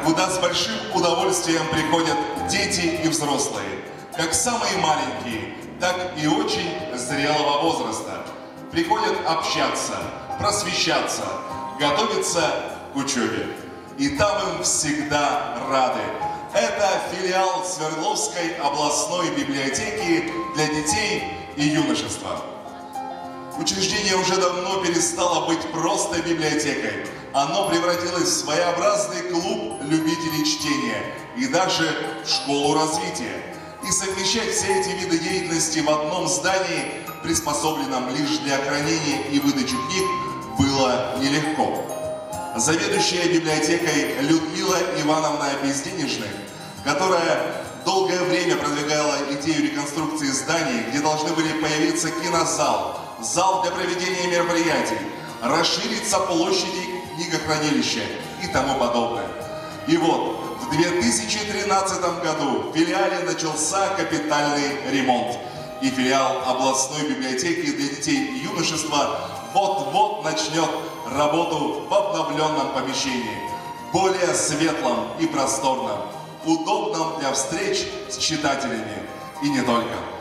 куда с большим удовольствием приходят дети и взрослые, как самые маленькие, так и очень зрелого возраста. Приходят общаться, просвещаться, готовиться к учебе. И там им всегда рады. Это филиал Свердловской областной библиотеки для детей и юношества. Учреждение уже давно перестало быть просто библиотекой. Оно превратилось в своеобразный клуб любителей чтения и даже в школу развития. И совмещать все эти виды деятельности в одном здании, приспособленном лишь для хранения и выдачи книг, было нелегко. Заведующая библиотекой Людмила Ивановна Безденежных, которая долгое время продвигала идею реконструкции зданий, где должны были появиться кинозал, зал для проведения мероприятий, расшириться площади книгохранилища и тому подобное. И вот в 2013 году в филиале начался капитальный ремонт. И филиал областной библиотеки для детей и юношества вот-вот начнет работу в обновленном помещении, более светлом и просторном, удобном для встреч с читателями и не только.